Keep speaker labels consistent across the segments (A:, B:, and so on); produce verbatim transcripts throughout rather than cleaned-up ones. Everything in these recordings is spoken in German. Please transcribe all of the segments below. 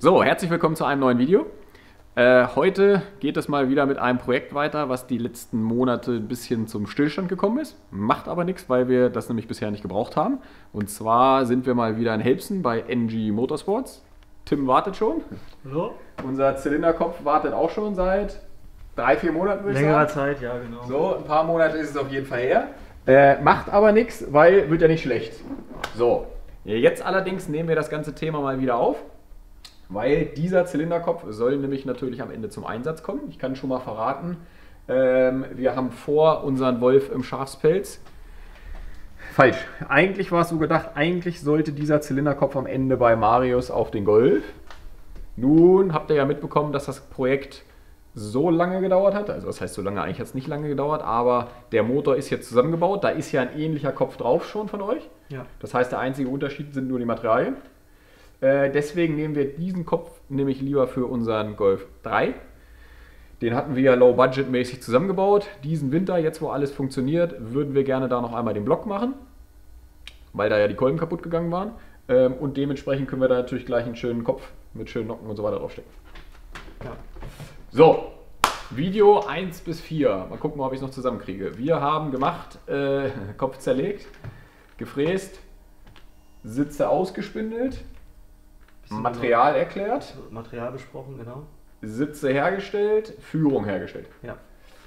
A: So, herzlich willkommen zu einem neuen Video. Äh, heute geht es mal wieder mit einem Projekt weiter, was die letzten Monate ein bisschen zum Stillstand gekommen ist. Macht aber nichts, weil wir das nämlich bisher nicht gebraucht haben. Und zwar sind wir mal wieder in Helbsen bei N G Motorsports. Tim wartet schon.
B: Hallo?
A: Unser Zylinderkopf wartet auch schon seit drei, vier Monaten, würde ich
B: Längerer
A: sagen.
B: Zeit, ja genau.
A: So, ein paar Monate ist es auf jeden Fall her. Äh, macht aber nichts, weil wird ja nicht schlecht. So, jetzt allerdings nehmen wir das ganze Thema mal wieder auf. Weil dieser Zylinderkopf soll nämlich natürlich am Ende zum Einsatz kommen. Ich kann schon mal verraten, ähm, wir haben vor unseren Wolf im Schafspelz. Falsch. Eigentlich war es so gedacht, eigentlich sollte dieser Zylinderkopf am Ende bei Marius auf den Golf. Nun habt ihr ja mitbekommen, dass das Projekt so lange gedauert hat. Also das heißt so lange, eigentlich hat es nicht lange gedauert, aber der Motor ist jetzt zusammengebaut. Da ist ja ein ähnlicher Kopf drauf schon von euch. Ja. Das heißt, der einzige Unterschied sind nur die Materialien. Deswegen nehmen wir diesen Kopf nämlich lieber für unseren Golf drei. Den hatten wir ja low-budget-mäßig zusammengebaut. Diesen Winter, jetzt wo alles funktioniert, würden wir gerne da noch einmal den Block machen, weil da ja die Kolben kaputt gegangen waren. Und dementsprechend können wir da natürlich gleich einen schönen Kopf mit schönen Nocken und so weiter draufstecken. Ja. So, Video eins bis vier. Mal gucken, ob ich es noch zusammenkriege. Wir haben gemacht, äh, Kopf zerlegt, gefräst, Sitze ausgespindelt, Material erklärt.
B: Material besprochen, genau.
A: Sitze hergestellt, Führung hergestellt.
B: Ja.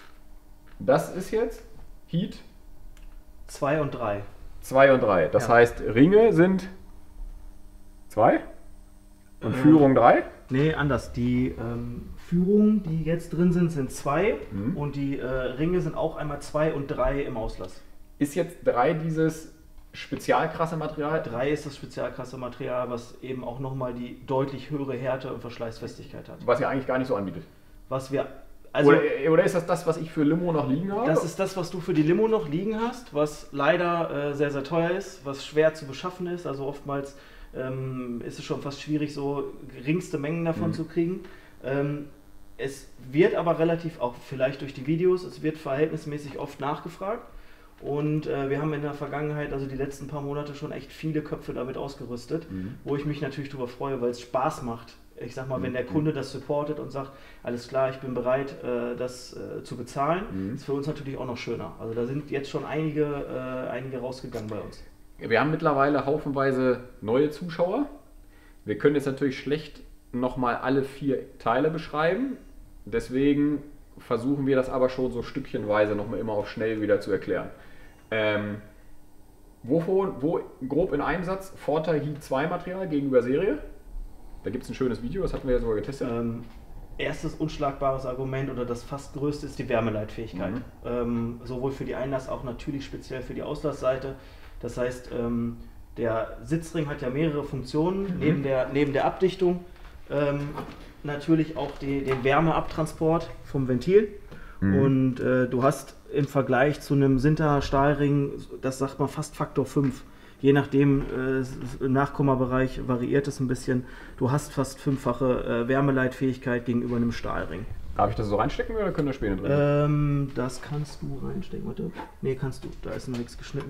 A: Das ist jetzt Heat
B: zwei und drei.
A: zwei und drei. Das
B: ja.
A: heißt, Ringe sind zwei und äh, Führung drei?
B: Nee, anders. Die ähm, Führungen, die jetzt drin sind, sind zwei mhm. und die äh, Ringe sind auch einmal zwei und drei im Auslass.
A: Ist jetzt drei dieses spezialkrasse Material?
B: drei ist das spezialkrasse Material, was eben auch nochmal die deutlich höhere Härte und Verschleißfestigkeit hat.
A: Was ihr eigentlich gar nicht so anbietet.
B: Was wir, also
A: oder, oder ist das das, was ich für Limo noch liegen habe?
B: Das ist das, was du für die Limo noch liegen hast, was leider äh, sehr, sehr teuer ist, was schwer zu beschaffen ist. Also oftmals ähm, ist es schon fast schwierig, so geringste Mengen davon mhm. zu kriegen. Ähm, es wird aber relativ, auch vielleicht durch die Videos, es wird verhältnismäßig oft nachgefragt. Und äh, wir haben in der Vergangenheit, also die letzten paar Monate, schon echt viele Köpfe damit ausgerüstet, mhm. wo ich mich natürlich darüber freue, weil es Spaß macht. Ich sag mal, mhm. wenn der Kunde das supportet und sagt, alles klar, ich bin bereit, äh, das äh, zu bezahlen, mhm. ist für uns natürlich auch noch schöner. Also da sind jetzt schon einige, äh, einige rausgegangen bei uns.
A: Wir haben mittlerweile haufenweise neue Zuschauer. Wir können jetzt natürlich schlecht nochmal alle vier Teile beschreiben. Deswegen versuchen wir das aber schon so stückchenweise nochmal immer auf schnell wieder zu erklären. Ähm, wo, wo grob in einem Satz Vorteil Heat zwei Material gegenüber Serie? Da gibt es ein schönes Video, das hatten wir ja sogar getestet.
B: Ähm, erstes unschlagbares Argument oder das fast größte ist die Wärmeleitfähigkeit. Mhm. Ähm, sowohl für die Einlass, auch natürlich speziell für die Auslassseite. Das heißt, ähm, der Sitzring hat ja mehrere Funktionen, mhm. neben, der, neben der Abdichtung. Ähm, natürlich auch die, den Wärmeabtransport vom Ventil. Mhm. Und äh, du hast im Vergleich zu einem Sinter-Stahlring, das sagt man fast Faktor fünf, je nachdem, äh, im Nachkommabereich variiert es ein bisschen, du hast fast fünffache äh, Wärmeleitfähigkeit gegenüber einem Stahlring.
A: Darf ich das so reinstecken oder können da Späne drin?
B: Ähm, das kannst du reinstecken, warte. Ne, kannst du, da ist noch nichts geschnitten.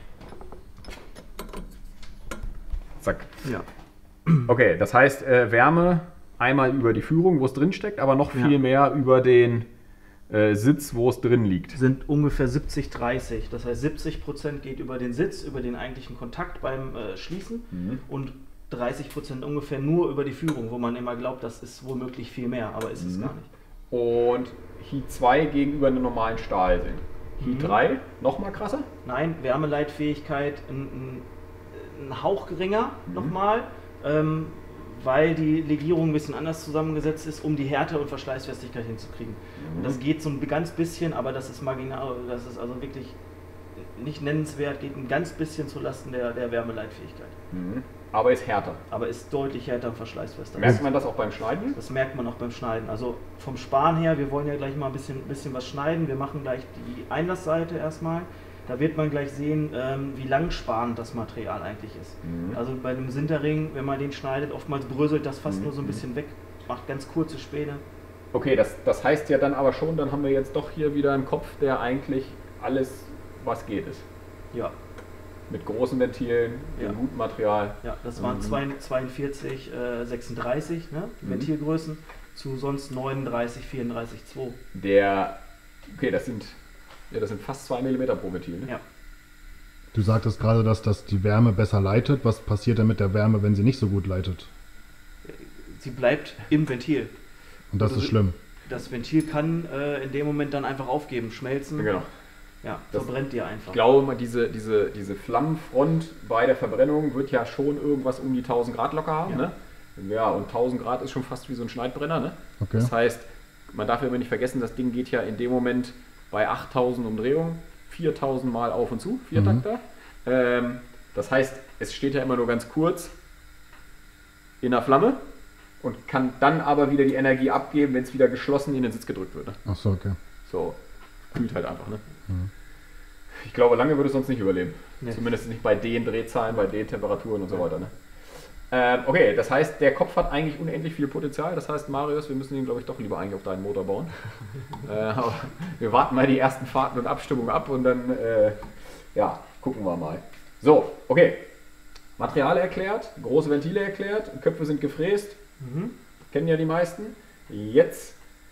A: Zack.
B: Ja.
A: Okay, das heißt äh, Wärme einmal über die Führung, wo es drin steckt, aber noch viel ja. mehr über den äh, Sitz, wo es drin liegt.
B: Sind ungefähr siebzig dreißig. Das heißt, siebzig Prozent geht über den Sitz, über den eigentlichen Kontakt beim äh, Schließen mhm. und dreißig Prozent ungefähr nur über die Führung, wo man immer glaubt, das ist womöglich viel mehr, aber ist mhm. es gar nicht.
A: Und Heat zwei gegenüber einem normalen Stahl sind. Heat mhm. drei nochmal krasser?
B: Nein, Wärmeleitfähigkeit ein, ein, ein Hauch geringer mhm. nochmal. Ähm, weil die Legierung ein bisschen anders zusammengesetzt ist, um die Härte und Verschleißfestigkeit hinzukriegen. Mhm. Das geht so ein ganz bisschen, aber das ist marginal, das ist also wirklich nicht nennenswert, geht ein ganz bisschen zulasten der, der Wärmeleitfähigkeit.
A: Mhm. Aber ist härter.
B: Aber ist deutlich härter und verschleißfester.
A: Merkt man das auch beim Schneiden?
B: Das merkt man auch beim Schneiden. Also vom Sparen her, wir wollen ja gleich mal ein bisschen, bisschen was schneiden. Wir machen gleich die Einlassseite erstmal. Da wird man gleich sehen, ähm, wie langsparend das Material eigentlich ist. Mhm. Also bei einem Sinterring, wenn man den schneidet, oftmals bröselt das fast mhm. nur so ein bisschen weg, macht ganz kurze Späne.
A: Okay, das, das heißt ja dann aber schon, dann haben wir jetzt doch hier wieder einen Kopf, der eigentlich alles, was geht, ist.
B: Ja.
A: mit großen Ventilen,
B: Ja.
A: dem guten Material.
B: Ja, das waren
A: Mhm.
B: zweiundvierzig, äh, sechsunddreißig, ne? Die
A: Mhm.
B: Ventilgrößen, zu sonst neununddreißig, vierunddreißig, zwei.
A: Der, okay, das sind, ja, das sind fast zwei Millimeter pro Ventil. Ne?
B: Ja.
C: Du sagtest gerade, dass das die Wärme besser leitet. Was passiert denn mit der Wärme, wenn sie nicht so gut leitet?
B: Sie bleibt im Ventil.
C: Und das
B: Also
C: ist schlimm.
B: Das Ventil kann äh, in dem Moment dann einfach aufgeben, schmelzen.
A: Genau.
B: Ja,
A: Das-
B: verbrennt dir einfach.
A: Ich glaube mal, diese, diese, diese Flammenfront bei der Verbrennung wird ja schon irgendwas um die tausend Grad locker haben.
B: Ja.
A: Ne? Ja, und tausend Grad ist schon fast wie so ein Schneidbrenner. Ne?
C: Okay.
A: Das heißt, man darf ja immer nicht vergessen, das Ding geht ja in dem Moment bei achttausend Umdrehungen viertausend Mal auf und zu, Viertakter. Ähm, das heißt, es steht ja immer nur ganz kurz in der Flamme und kann dann aber wieder die Energie abgeben, wenn es wieder geschlossen in den Sitz gedrückt wird. Ne?
C: Ach so, okay.
A: So, kühlt halt einfach. Ne?
C: Mhm.
A: Ich glaube, lange würde es sonst nicht überleben.
B: Nee.
A: Zumindest nicht bei den Drehzahlen, bei den Temperaturen und so weiter. Ne? Ähm, okay, das heißt, der Kopf hat eigentlich unendlich viel Potenzial. Das heißt, Marius, wir müssen ihn, glaube ich, doch lieber eigentlich auf deinen Motor bauen. äh, aber wir warten mal die ersten Fahrten und Abstimmungen ab und dann, äh, ja, gucken wir mal. So, okay. Material erklärt, große Ventile erklärt, Köpfe sind gefräst,
B: Mhm.
A: kennen ja die meisten. Jetzt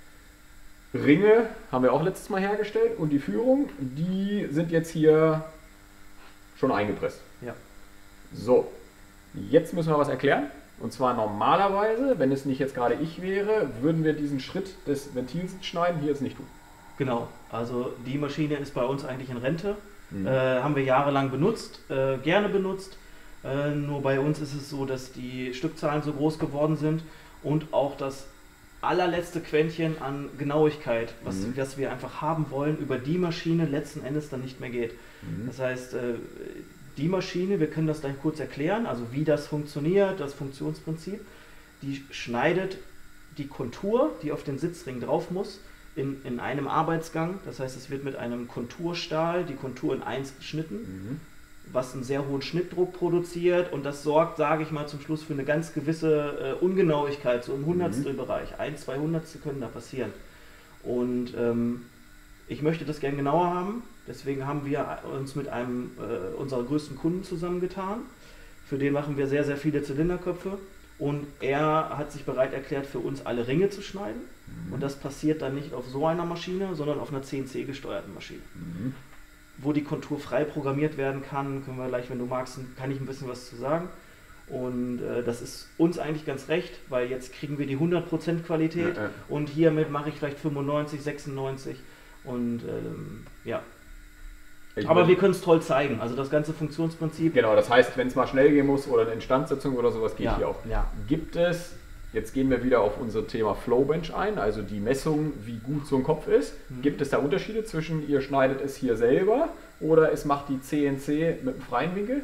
A: Ringe haben wir auch letztes Mal hergestellt und die Führung, die sind jetzt hier schon eingepresst.
B: Ja.
A: So, jetzt müssen wir was erklären. Und zwar normalerweise, wenn es nicht jetzt gerade ich wäre, würden wir diesen Schritt des Ventils schneiden, hier jetzt nicht tun.
B: Genau, also die Maschine ist bei uns eigentlich in Rente.
A: Mhm.
B: Äh, haben wir jahrelang benutzt, äh, gerne benutzt. Äh, nur bei uns ist es so, dass die Stückzahlen so groß geworden sind und auch das allerletzte Quäntchen an Genauigkeit, was,
A: Mhm.
B: was wir einfach haben wollen, über die Maschine letzten Endes dann nicht mehr geht.
A: Mhm.
B: Das heißt, äh, die Maschine, wir können das gleich kurz erklären, also wie das funktioniert, das Funktionsprinzip, die schneidet die Kontur, die auf den Sitzring drauf muss, in, in einem Arbeitsgang. Das heißt, es wird mit einem Konturstahl die Kontur in eins geschnitten,
A: Mhm.
B: was einen sehr hohen Schnittdruck produziert und das sorgt, sage ich mal, zum Schluss für eine ganz gewisse äh, Ungenauigkeit, so im Hundertstelbereich. Ein, zwei Hundertstel können da passieren. Und ähm, ich möchte das gern genauer haben, deswegen haben wir uns mit einem äh, unserer größten Kunden zusammengetan. Für den machen wir sehr, sehr viele Zylinderköpfe und er hat sich bereit erklärt, für uns alle Ringe zu schneiden. Und das passiert dann nicht auf so einer Maschine, sondern auf einer C N C gesteuerten Maschine.
A: Mhm.
B: Wo die Kontur frei programmiert werden kann, können wir gleich, wenn du magst, kann ich ein bisschen was zu sagen. Und äh, das ist uns eigentlich ganz recht, weil jetzt kriegen wir die hundert Prozent Qualität
A: Ja, ja.
B: und hiermit mache ich vielleicht fünfundneunzig, sechsundneunzig und ähm, ja.
A: Ich
B: Aber
A: würd-
B: wir können es toll zeigen, also das ganze Funktionsprinzip.
A: Genau, das heißt, wenn es mal schnell gehen muss oder eine Instandsetzung oder sowas, geht
B: Ja,
A: hier auch.
B: ja.
A: Gibt es, jetzt gehen wir wieder auf unser Thema Flowbench ein, also die Messung, wie gut so ein Kopf ist.
B: Mhm.
A: Gibt es da Unterschiede zwischen, ihr schneidet es hier selber oder es macht die C N C mit einem freien Winkel?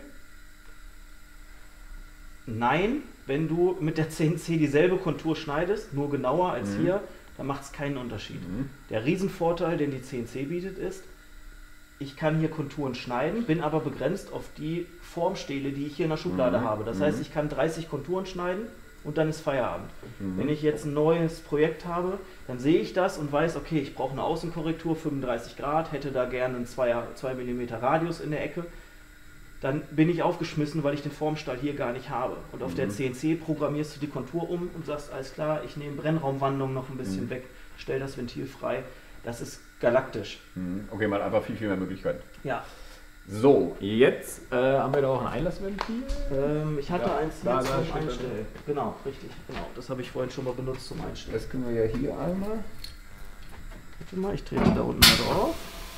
B: Nein, wenn du mit der C N C dieselbe Kontur schneidest, nur genauer als
A: Mhm.
B: hier, dann macht es keinen Unterschied.
A: Mhm.
B: Der Riesenvorteil, den die C N C bietet, ist, ich kann hier Konturen schneiden, bin aber begrenzt auf die Formstähle, die ich hier in der Schublade
A: Mhm.
B: habe. Das
A: Mhm.
B: heißt, ich kann dreißig Konturen schneiden und dann ist Feierabend.
A: Mhm.
B: Wenn ich jetzt ein neues Projekt habe, dann sehe ich das und weiß, okay, ich brauche eine Außenkorrektur, fünfunddreißig Grad, hätte da gerne einen zwei Millimeter Radius in der Ecke. Dann bin ich aufgeschmissen, weil ich den Formstahl hier gar nicht habe. Und auf
A: Mhm.
B: der C N C programmierst du die Kontur um und sagst, alles klar, ich nehme Brennraumwandlung noch ein bisschen
A: Mhm.
B: weg, stelle das Ventil frei. Das ist galaktisch.
A: Mhm. Okay, man hat einfach viel, viel mehr Möglichkeiten.
B: Ja,
A: So, jetzt äh, haben wir da auch ein Einlassventil.
B: ähm, ich hatte
A: Ja,
B: eins hier
A: da- da
B: zum
A: steht er
B: Einstellen. Genau, richtig. Genau, das habe ich vorhin schon mal benutzt zum Einstellen.
A: Das können wir ja hier einmal.
B: Warte mal, ich trete da unten mal drauf.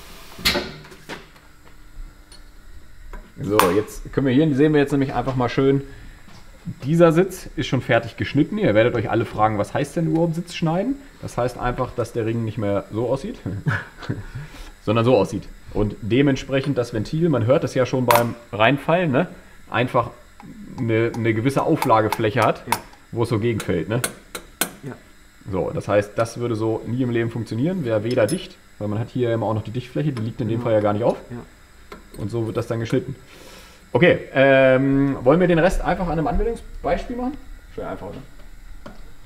A: So, jetzt können wir hier, sehen wir jetzt nämlich einfach mal schön, dieser Sitz ist schon fertig geschnitten. Ihr werdet euch alle fragen, was heißt denn überhaupt Sitz schneiden? Das heißt einfach, dass der Ring nicht mehr so aussieht, sondern so aussieht. Und dementsprechend das Ventil, man hört es ja schon beim Reinfallen, ne? Einfach eine, eine gewisse Auflagefläche hat,
B: Ja.
A: wo es so gegenfällt. Ne?
B: Ja.
A: So, das heißt, das würde so nie im Leben funktionieren, wäre weder dicht, weil man hat hier immer auch noch die Dichtfläche, die liegt in dem
B: Ja.
A: Fall ja gar nicht auf.
B: Ja.
A: Und so wird das dann geschnitten. Okay, ähm, wollen wir den Rest einfach an einem Anwendungsbeispiel machen? Schön einfach, oder?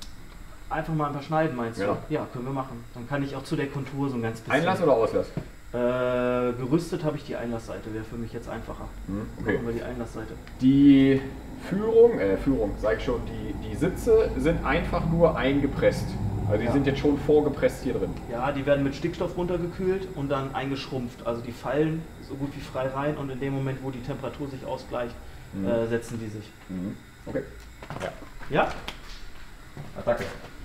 B: Einfach mal ein paar Schneiden, meinst
A: Genau.
B: du? Ja, können wir machen. Dann kann ich auch zu der Kontur so ein ganz bisschen...
A: Einlass oder Auslass?
B: Äh, gerüstet habe ich die Einlassseite, wäre für mich jetzt einfacher.
A: Mhm, okay.
B: Machen wir die Einlassseite.
A: Die Führung, äh, Führung, sag ich schon, die, die Sitze sind einfach nur eingepresst. Also die
B: Ja.
A: sind jetzt schon vorgepresst hier drin.
B: Ja, die werden mit Stickstoff runtergekühlt und dann eingeschrumpft. Also die fallen so gut wie frei rein und in dem Moment, wo die Temperatur sich ausgleicht,
A: Mhm.
B: äh, setzen die sich.
A: Mhm. Okay. Ja.
B: Ja?
A: Attacke.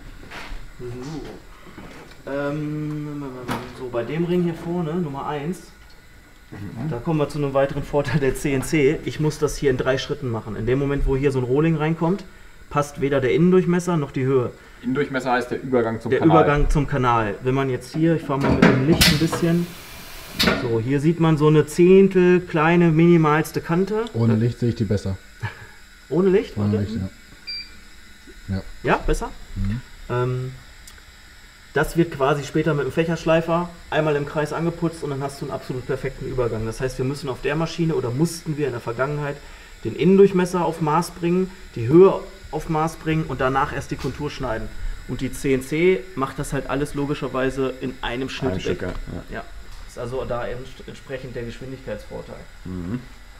B: So. Ähm, so, bei dem Ring hier vorne, Nummer eins, da kommen wir zu einem weiteren Vorteil der C N C. Ich muss das hier in drei Schritten machen. In dem Moment, wo hier so ein Rohling reinkommt, passt weder der Innendurchmesser noch die Höhe.
A: Innendurchmesser heißt der Übergang zum
B: Der
A: Kanal.
B: Übergang zum Kanal. Wenn man jetzt hier, ich fahre mal mit dem Licht ein bisschen. So, hier sieht man so eine Zehntel kleine, minimalste Kante.
C: Ohne Licht sehe ich die besser.
B: Ohne Licht?
C: Ohne
B: warte.
C: Licht, ja. Ja.
B: Ja, besser?
C: Mhm.
B: Ähm, das wird quasi später mit dem Fächerschleifer einmal im Kreis angeputzt und dann hast du einen absolut perfekten Übergang. Das heißt, wir müssen auf der Maschine oder mussten wir in der Vergangenheit den Innendurchmesser auf Maß bringen, die Höhe auf Maß bringen und danach erst die Kontur schneiden. Und die C N C macht das halt alles logischerweise in einem Schnitt
A: Ein
B: weg.
A: Stück, ja.
B: Ja, ist also da ents- entsprechend der Geschwindigkeitsvorteil.
A: Mhm.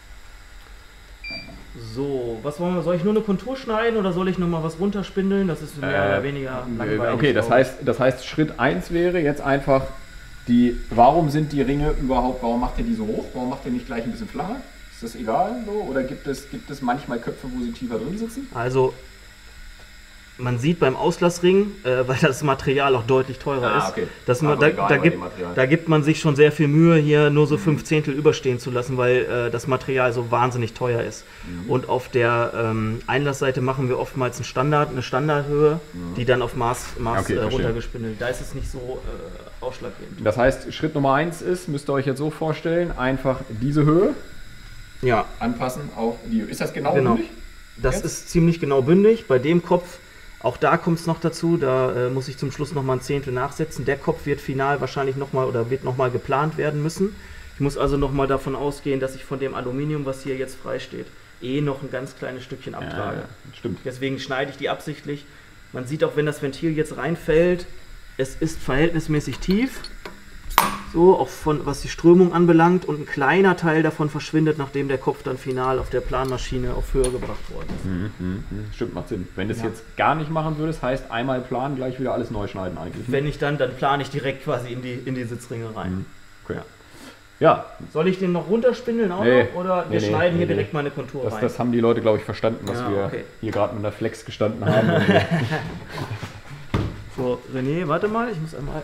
B: So, was wollen wir? Soll ich nur eine Kontur schneiden oder soll ich noch mal was runterspindeln? Das ist mehr
A: Äh,
B: oder weniger langweilig.
A: Okay, das
B: glaube ich.
A: heißt, das heißt, Schritt eins wäre jetzt einfach die, warum sind die Ringe überhaupt, warum macht ihr die so hoch? Warum macht ihr nicht gleich ein bisschen flacher? Ist das egal so? Oder gibt es, gibt es manchmal Köpfe, wo sie tiefer drin sitzen?
B: Also, man sieht beim Auslassring, äh, weil das Material auch deutlich teurer
A: Ah,
B: ist,
A: okay.
B: dass man,
A: Also
B: da,
A: egal
B: da,
A: bei
B: gibt,
A: dem Material.
B: da gibt man sich schon sehr viel Mühe, hier nur so fünf Zehntel überstehen zu lassen, weil äh, das Material so wahnsinnig teuer ist.
A: Mhm.
B: Und auf der ähm, Einlassseite machen wir oftmals einen Standard, eine Standardhöhe, die dann auf Maß, Maß
A: Okay,
B: äh,
A: verstehe.
B: runtergespindelt. Da ist es nicht so äh, ausschlaggebend.
A: Das heißt, Schritt Nummer eins ist, müsst ihr euch jetzt so vorstellen, einfach diese Höhe
B: Ja,
A: anpassen auf die Höhe. Ist das genau,
B: Genau.
A: bündig?
B: das
A: Jetzt?
B: ist ziemlich genau bündig. Bei dem Kopf, auch da kommt es noch dazu, da äh, muss ich zum Schluss nochmal ein Zehntel nachsetzen. Der Kopf wird final wahrscheinlich nochmal oder wird nochmal geplant werden müssen. Ich muss also nochmal davon ausgehen, dass ich von dem Aluminium, was hier jetzt frei steht, eh noch ein ganz kleines Stückchen abtrage.
A: Ja, stimmt.
B: Deswegen schneide ich die absichtlich. Man sieht auch, wenn das Ventil jetzt reinfällt, es ist verhältnismäßig tief. So, auch von was die Strömung anbelangt, und ein kleiner Teil davon verschwindet, nachdem der Kopf dann final auf der Planmaschine auf Höhe gebracht worden ist.
A: Mhm, mhm, mhm. Stimmt, macht Sinn. Wenn du es
B: Ja.
A: jetzt gar nicht machen würdest, heißt einmal planen, gleich wieder alles neu schneiden eigentlich. ne?
B: Wenn ich dann, dann plane ich direkt quasi in die, in die Sitzringe rein.
A: Mhm. Okay.
B: Ja.
A: Ja,
B: Soll ich den noch runterspindeln auch
A: Nee.
B: noch? Oder wir
A: Nee, nee,
B: schneiden hier
A: nee,
B: direkt
A: nee.
B: mal eine Kontur
A: das,
B: rein?
A: das haben die Leute, glaube ich, verstanden, dass
B: Ja,
A: wir
B: okay.
A: hier gerade mit einer Flex gestanden haben. Und wir-
B: So, René, warte mal, ich muss einmal.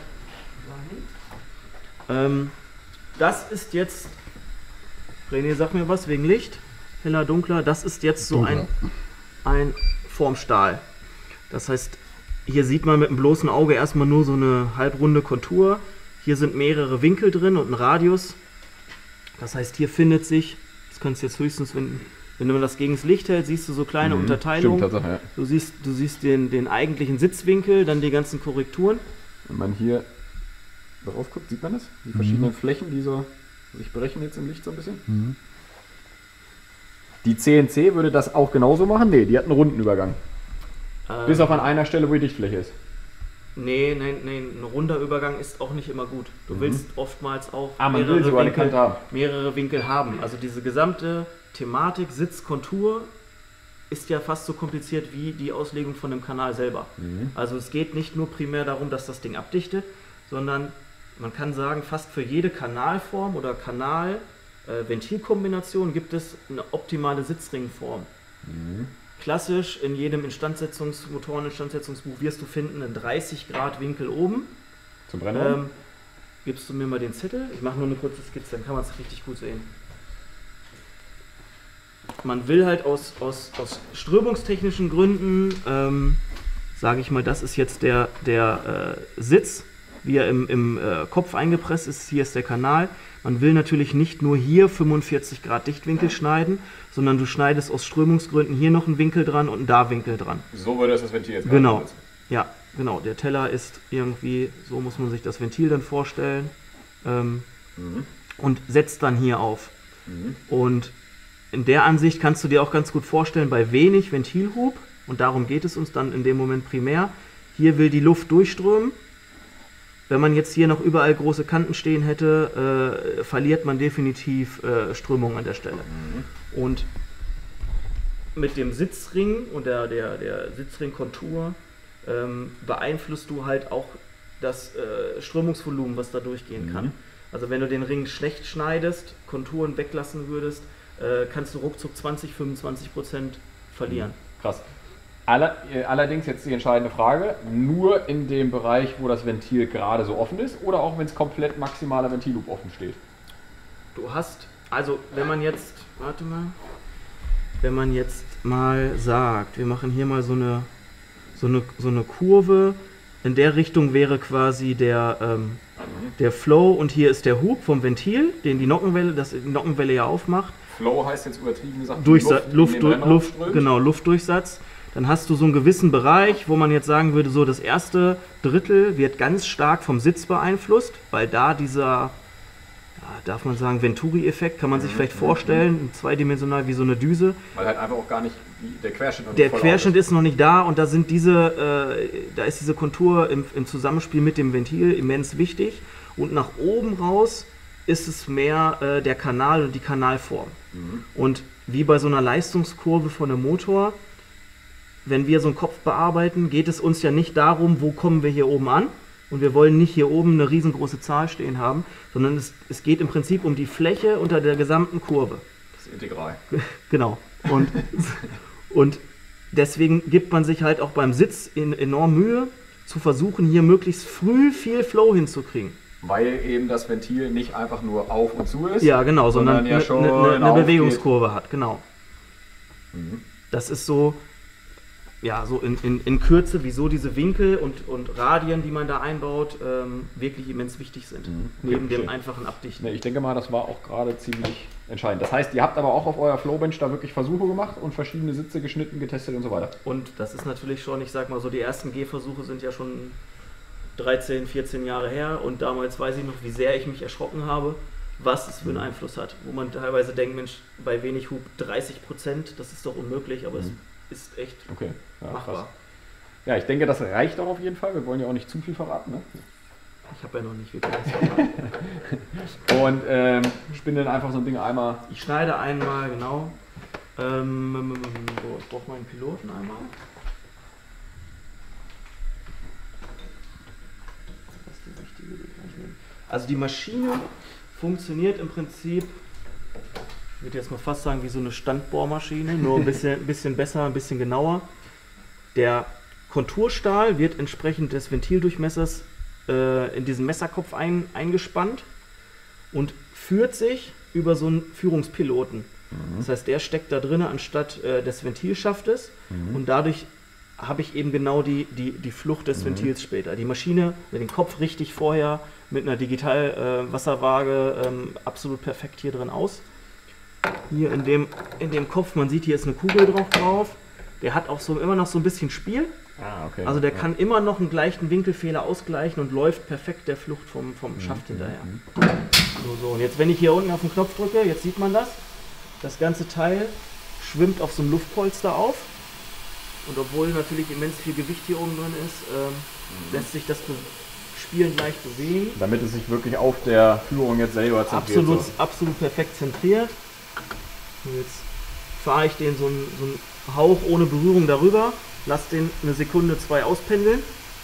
B: Ähm, das ist jetzt. René, sag mir was wegen Licht. Heller, dunkler. Das ist jetzt so ein, ein Formstahl. Das heißt, hier sieht man mit dem bloßen Auge erstmal nur so eine halbrunde Kontur. Hier sind mehrere Winkel drin und ein Radius. Das heißt, hier findet sich, das kannst du jetzt höchstens, wenn, wenn man das gegen das Licht hält, siehst du so kleine
A: Mhm.
B: Unterteilungen.
A: Stimmt, Tatsache, ja.
B: Du siehst, du siehst den, den eigentlichen Sitzwinkel, dann die ganzen Korrekturen.
A: Wenn man hier drauf guckt, sieht man das? Die verschiedenen Flächen, die so sich brechen jetzt im Licht so ein bisschen.
C: Mhm.
A: Die C N C würde das auch genauso machen? Nee, die hat einen runden Übergang.
B: Ähm,
A: Bis auf an einer Stelle, wo die Dichtfläche ist.
B: Nee, nee, nee, ein runder Übergang ist auch nicht immer gut. Du willst oftmals auch
A: Ah, man will sogar eine
B: Winkel,
A: Kante haben.
B: mehrere Winkel haben. Also diese gesamte Thematik, Sitzkontur, ist ja fast so kompliziert wie die Auslegung von dem Kanal selber.
A: Mhm.
B: Also es geht nicht nur primär darum, dass das Ding abdichtet, sondern man kann sagen, fast für jede Kanalform oder Kanal-Ventilkombination gibt es eine optimale Sitzringform. Klassisch in jedem Instandsetzungs-, Motoreninstandsetzungsbuch wirst du finden einen dreißig Grad Winkel oben.
A: Zum Brennen?
B: Ähm, gibst du mir mal den Zettel? Ich mache nur eine kurze Skizze, dann kann man es richtig gut sehen. Man will halt aus, aus, aus strömungstechnischen Gründen, ähm, sage ich mal, das ist jetzt der, der äh, Sitz, wie er im, im äh, Kopf eingepresst ist. Hier ist der Kanal. Man will natürlich nicht nur hier fünfundvierzig Grad Dichtwinkel schneiden, sondern du schneidest aus Strömungsgründen hier noch einen Winkel dran und einen da Winkel dran.
A: So würde es das Ventil jetzt
B: Genau.
A: gerade
B: Ja, genau. Der Teller ist irgendwie, so muss man sich das Ventil dann vorstellen, ähm,
A: Mhm.
B: und setzt dann hier auf.
A: Mhm.
B: Und in der Ansicht kannst du dir auch ganz gut vorstellen, bei wenig Ventilhub, und darum geht es uns dann in dem Moment primär, hier will die Luft durchströmen wenn man jetzt hier noch überall große Kanten stehen hätte, äh, verliert man definitiv äh, Strömung an der Stelle. Mhm. Und mit dem Sitzring und der, der, der Sitzringkontur ähm, beeinflusst du halt auch das äh, Strömungsvolumen, was da durchgehen mhm. kann. Also wenn du den Ring schlecht schneidest, Konturen weglassen würdest, äh, kannst du ruckzuck zwanzig, fünfundzwanzig Prozent verlieren.
A: Mhm. Krass. Aller, allerdings jetzt die entscheidende Frage, nur in dem Bereich, wo das Ventil gerade so offen ist oder auch wenn es komplett maximaler Ventilloop offen steht?
B: Du hast, also wenn man jetzt, warte mal, wenn man jetzt mal sagt, wir machen hier mal so eine, so eine, so eine Kurve, in der Richtung wäre quasi der, ähm, der Flow und hier ist der Hub vom Ventil, den die Nockenwelle, das die Nockenwelle ja aufmacht.
A: Flow heißt jetzt übertrieben gesagt
B: Durchsa Luft, Luft, Luft genau, Luftdurchsatz. Dann hast du so einen gewissen Bereich, wo man jetzt sagen würde, so das erste Drittel wird ganz stark vom Sitz beeinflusst, weil da dieser, ja, darf man sagen, Venturi-Effekt, kann man sich vielleicht vorstellen, zweidimensional wie so eine Düse.
A: Weil halt einfach auch gar nicht, der Querschnitt noch nicht
B: Der Querschnitt ist noch nicht da und da sind diese, äh, da ist diese Kontur im, im Zusammenspiel mit dem Ventil immens wichtig und nach oben raus ist es mehr äh, der Kanal und die Kanalform. Mhm. Und wie bei so einer Leistungskurve von einem Motor, wenn wir so einen Kopf bearbeiten, geht es uns ja nicht darum, wo kommen wir hier oben an. Und wir wollen nicht hier oben eine riesengroße Zahl stehen haben, sondern es, es geht im Prinzip um die Fläche unter der gesamten Kurve.
A: Das ist integral.
B: Genau. Und, und deswegen gibt man sich halt auch beim Sitz in enorm Mühe, zu versuchen, hier möglichst früh viel Flow hinzukriegen.
A: Weil eben das Ventil nicht einfach nur auf und zu ist.
B: Ja, genau, sondern, sondern
A: ja
B: eine,
A: schon
B: eine, eine
A: aufgeht.
B: Bewegungskurve hat, genau.
A: Mhm.
B: Das ist so, ja, so in, in, in Kürze, wieso diese Winkel und, und Radien, die man da einbaut, ähm, wirklich immens wichtig sind. Mhm. Neben dem einfachen Abdichten.
A: Ne, ich denke mal, das war auch gerade ziemlich entscheidend. Das heißt, ihr habt aber auch auf eurer Flowbench da wirklich Versuche gemacht und verschiedene Sitze geschnitten, getestet und so weiter.
B: Und das ist natürlich schon, ich sag mal so, die ersten Gehversuche sind ja schon dreizehn, vierzehn Jahre her und damals weiß ich noch, wie sehr ich mich erschrocken habe, was es für einen Einfluss hat. Wo man teilweise denkt, Mensch, bei wenig Hub dreißig Prozent, das ist doch unmöglich, aber mhm. es ist echt
A: okay. ja,
B: machbar.
A: Krass. Ja, ich denke, das reicht auch auf jeden Fall. Wir wollen ja auch nicht zu viel verraten. Ne?
B: Ich habe ja noch nicht wirklich was verraten.
A: Und ähm, spindeln einfach so ein Ding einmal.
B: Ich schneide einmal, genau. Ähm, so, ich brauche meinen Piloten einmal. Das ist die richtige, die kann ich nehmen. Also die Maschine funktioniert im Prinzip, ich würde jetzt mal fast sagen, wie so eine Standbohrmaschine, nur ein bisschen, ein bisschen besser, ein bisschen genauer. Der Konturstahl wird entsprechend des Ventildurchmessers äh, in diesen Messerkopf ein, eingespannt und führt sich über so einen Führungspiloten. Mhm. Das heißt, der steckt da drin anstatt äh, des Ventilschaftes mhm. und dadurch habe ich eben genau die, die, die Flucht des mhm. Ventils später. Die Maschine mit dem Kopf richtig vorher mit einer Digital-Wasserwaage äh, ähm, absolut perfekt hier drin aus. Hier in dem, in dem Kopf, man sieht, hier ist eine Kugel drauf drauf. Der hat auch so immer noch so ein bisschen Spiel.
A: Ah, okay.
B: Also der
A: ja.
B: kann immer noch einen gleichen Winkelfehler ausgleichen und läuft perfekt der Flucht vom, vom mhm. Schaft hinterher.
A: Mhm.
B: So, so. Und jetzt, wenn ich hier unten auf den Knopf drücke, jetzt sieht man das. Das ganze Teil schwimmt auf so einem Luftpolster auf. Und obwohl natürlich immens viel Gewicht hier oben drin ist, ähm, mhm. lässt sich das spielend leicht bewegen.
A: Damit es sich wirklich auf der Führung jetzt selber zentriert.
B: Absolut,
A: so.
B: absolut perfekt zentriert. Und jetzt fahre ich den so einen, so einen Hauch ohne Berührung darüber, lasse den eine Sekunde, zwei auspendeln.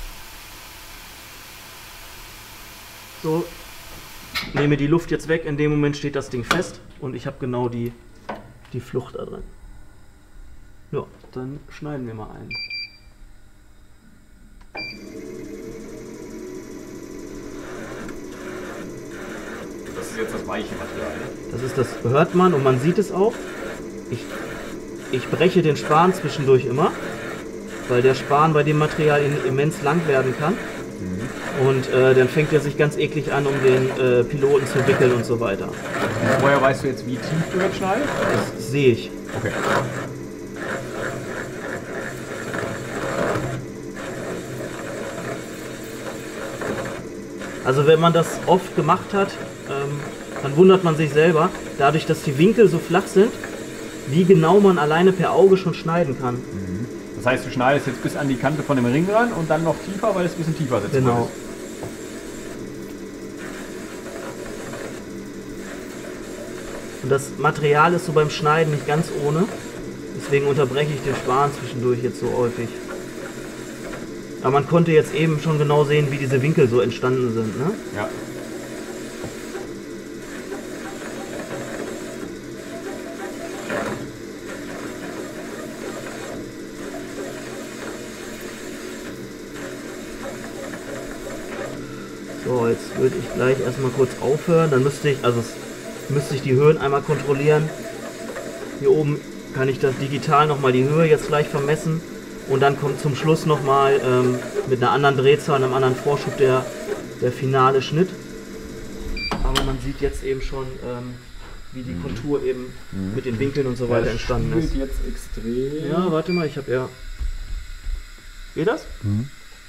B: So, nehme die Luft jetzt weg, in dem Moment steht das Ding fest und ich habe genau die, die Flucht da drin. Ja, dann schneiden wir mal ein.
A: Das ist jetzt das weiche Material.
B: Das ist das, hört man und man sieht es auch. Ich, ich breche den Span zwischendurch immer, weil der Span bei dem Material immens lang werden kann. Mhm. Und äh, dann fängt er sich ganz eklig an, um den äh, Piloten zu wickeln und so weiter.
A: Woher weißt du jetzt, wie tief du jetzt schneidest?
B: Das sehe ich.
A: Okay.
B: Also wenn man das oft gemacht hat, ähm, dann wundert man sich selber, dadurch, dass die Winkel so flach sind, wie genau man alleine per Auge schon schneiden kann.
A: Mhm. Das heißt, du schneidest jetzt bis an die Kante von dem Ring ran und dann noch tiefer, weil es ein bisschen tiefer sitzt.
B: Genau. Und das Material ist so beim Schneiden nicht ganz ohne. Deswegen unterbreche ich den Sparen zwischendurch jetzt so häufig. Aber man konnte jetzt eben schon genau sehen, wie diese Winkel so entstanden sind, ne?
A: Ja.
B: So, jetzt würde ich gleich erstmal kurz aufhören. Dann müsste ich, also es- müsste ich die Höhen einmal kontrollieren. Hier oben kann ich das digital nochmal die Höhe jetzt gleich vermessen. Und dann kommt zum Schluss nochmal ähm, mit einer anderen Drehzahl, einem anderen Vorschub der, der finale Schnitt. Aber man sieht jetzt eben schon, ähm, wie die Kontur eben mit den Winkeln und so weiter entstanden ist.
A: jetzt extrem.
B: Ja, warte mal, ich habe ja... Geht das?
C: Mhm.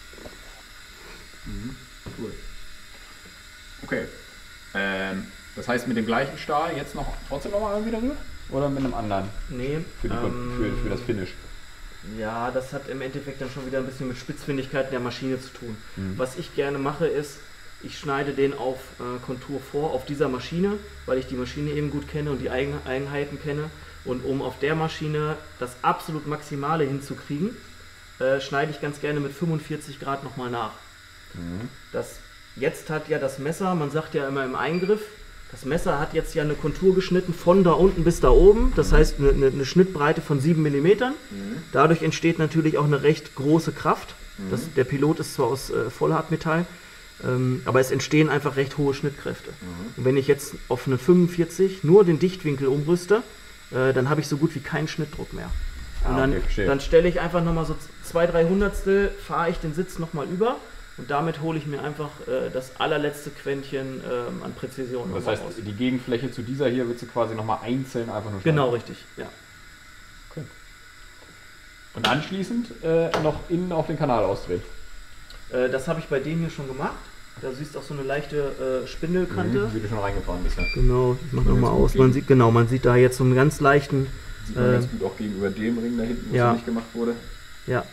A: Cool. Okay. Ähm, das heißt mit dem gleichen Stahl jetzt noch trotzdem nochmal irgendwie darüber? Oder mit einem anderen?
B: Nee.
A: Für, die,
B: ähm,
A: für, für das Finish.
B: Ja, das hat im Endeffekt dann schon wieder ein bisschen mit Spitzfindigkeiten der Maschine zu tun.
A: Mhm.
B: Was ich gerne mache ist, ich schneide den auf äh, Kontur vor, auf dieser Maschine, weil ich die Maschine eben gut kenne und die Eigen Eigenheiten kenne. Und um auf der Maschine das absolut Maximale hinzukriegen, äh, schneide ich ganz gerne mit fünfundvierzig Grad nochmal nach.
A: Mhm.
B: Das, jetzt hat ja das Messer, man sagt ja immer im Eingriff, das Messer hat jetzt ja eine Kontur geschnitten von da unten bis da oben, das heißt eine, eine, eine Schnittbreite von sieben Millimeter.
A: Mhm.
B: Dadurch entsteht natürlich auch eine recht große Kraft. Das, der Pilot ist zwar aus äh, Vollhartmetall, ähm, aber es entstehen einfach recht hohe Schnittkräfte.
A: Mhm.
B: Und wenn ich jetzt auf eine fünfundvierzig nur den Dichtwinkel umrüste, äh, dann habe ich so gut wie keinen Schnittdruck mehr. Und
A: Ah,
B: dann,
A: okay, verstehe.
B: dann stelle ich einfach nochmal so zwei, drei Hundertstel, fahre ich den Sitz nochmal über und damit hole ich mir einfach äh, das allerletzte Quäntchen ähm, an Präzision
A: Das
B: nochmal
A: heißt,
B: raus.
A: die Gegenfläche zu dieser hier wird sie quasi nochmal einzeln einfach nur schneiden.
B: Genau, richtig, ja.
A: Okay. Und anschließend äh, noch innen auf den Kanal ausdrehen.
B: Äh, das habe ich bei dem hier schon gemacht. Da siehst du auch so eine leichte äh, Spindelkante.
A: Mhm, wie du schon reingefahren bist. Ja.
B: Genau, ich mache
A: Soll
B: nochmal
A: jetzt gut
B: aus. Man
A: gehen?
B: sieht, genau, man sieht da jetzt so einen ganz leichten,
A: Sieht man
B: Äh,
A: ganz gut auch gegenüber dem Ring da hinten, wo
B: ja.
A: es nicht gemacht wurde.
B: ja.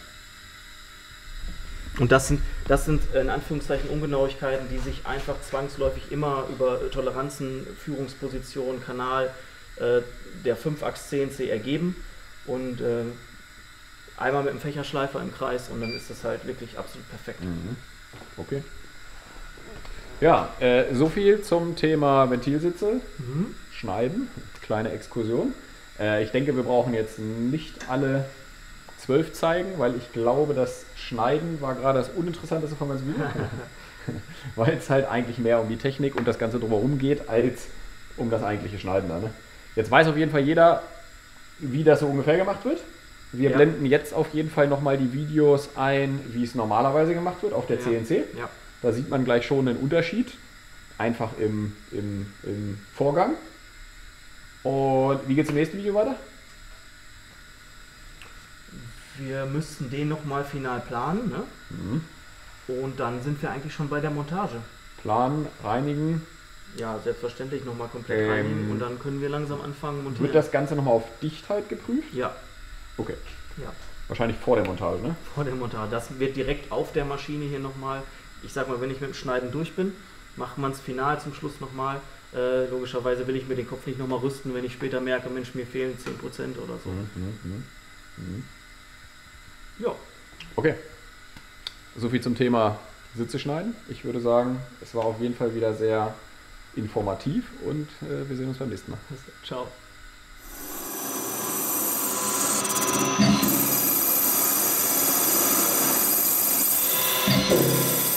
B: Und das sind, das sind in Anführungszeichen Ungenauigkeiten, die sich einfach zwangsläufig immer über Toleranzen, Führungsposition, Kanal äh, der fünf Achs C N C ergeben. Und äh, einmal mit dem Fächerschleifer im Kreis und dann ist das halt wirklich absolut perfekt.
A: Mhm. Okay. Ja, äh, so viel zum Thema Ventilsitze.
B: Mhm.
A: Schneiden. Kleine Exkursion. Äh, ich denke, wir brauchen jetzt nicht alle zwölf zeigen, weil ich glaube, das Schneiden war gerade das Uninteressanteste von ganz Video. Weil es halt eigentlich mehr um die Technik und das Ganze drumherum geht, als um das eigentliche Schneiden da. Ne? Jetzt weiß auf jeden Fall jeder, wie das so ungefähr gemacht wird. Wir
B: Ja.
A: blenden jetzt auf jeden Fall nochmal die Videos ein, wie es normalerweise gemacht wird auf der
B: Ja.
A: C N C.
B: Ja.
A: Da sieht man gleich schon einen Unterschied, einfach im, im, im Vorgang. Und wie geht es im nächsten Video weiter?
B: Wir müssten den nochmal final planen, ne?
A: Mhm.
B: Und dann sind wir eigentlich schon bei der Montage.
A: Planen, reinigen.
B: Ja, selbstverständlich nochmal komplett
A: Ähm,
B: reinigen und dann können wir langsam anfangen montieren.
A: Wird das Ganze nochmal auf Dichtheit geprüft?
B: Ja,
A: Okay,
B: ja,
A: wahrscheinlich vor der Montage, ne?
B: vor der Montage. Das wird direkt auf der Maschine hier nochmal, ich sag mal, wenn ich mit dem Schneiden durch bin, macht man es final zum Schluss nochmal. Äh, logischerweise will ich mir den Kopf nicht nochmal rüsten, wenn ich später merke, Mensch, mir fehlen zehn Prozent oder so.
A: Mhm, mhm, mhm.
B: Ja,
A: Okay, so viel zum Thema Sitze schneiden. Ich würde sagen, es war auf jeden Fall wieder sehr informativ und äh, wir sehen uns beim nächsten Mal.
B: ciao.
D: Thank you.